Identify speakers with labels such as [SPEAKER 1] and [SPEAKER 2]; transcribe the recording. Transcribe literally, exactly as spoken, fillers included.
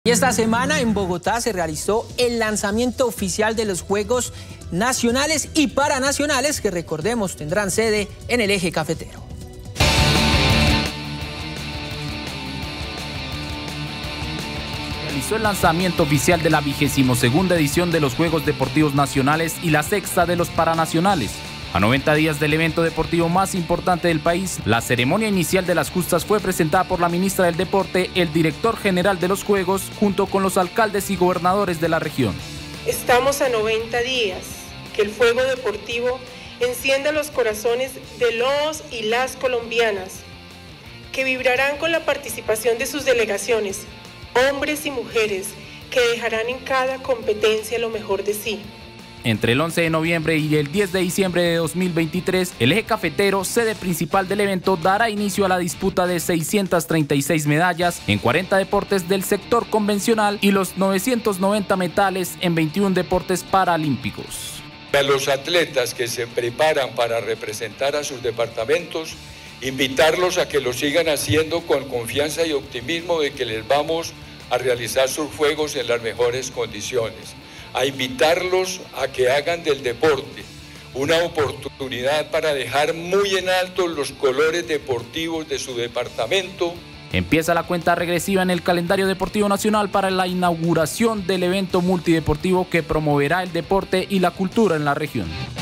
[SPEAKER 1] Y esta semana en Bogotá se realizó el lanzamiento oficial de los Juegos Nacionales y Paranacionales, que recordemos tendrán sede en el Eje Cafetero.
[SPEAKER 2] Realizó el lanzamiento oficial de la vigésima segunda edición de los Juegos Deportivos Nacionales y la sexta de los Paranacionales. A noventa días del evento deportivo más importante del país, la ceremonia inicial de las justas fue presentada por la ministra del Deporte, el director general de los Juegos, junto con los alcaldes y gobernadores de la región.
[SPEAKER 3] Estamos a noventa días que el fuego deportivo encienda los corazones de los y las colombianas, que vibrarán con la participación de sus delegaciones, hombres y mujeres, que dejarán en cada competencia lo mejor de sí.
[SPEAKER 2] Entre el once de noviembre y el diez de diciembre de dos mil veintitrés, el Eje Cafetero, sede principal del evento, dará inicio a la disputa de seiscientas treinta y seis medallas en cuarenta deportes del sector convencional y los novecientos noventa metales en veintiún deportes paralímpicos.
[SPEAKER 4] A los atletas que se preparan para representar a sus departamentos, invitarlos a que lo sigan haciendo con confianza y optimismo de que les vamos a realizar sus juegos en las mejores condiciones. A invitarlos a que hagan del deporte una oportunidad para dejar muy en alto los colores deportivos de su departamento.
[SPEAKER 2] Empieza la cuenta regresiva en el calendario deportivo nacional para la inauguración del evento multideportivo que promoverá el deporte y la cultura en la región.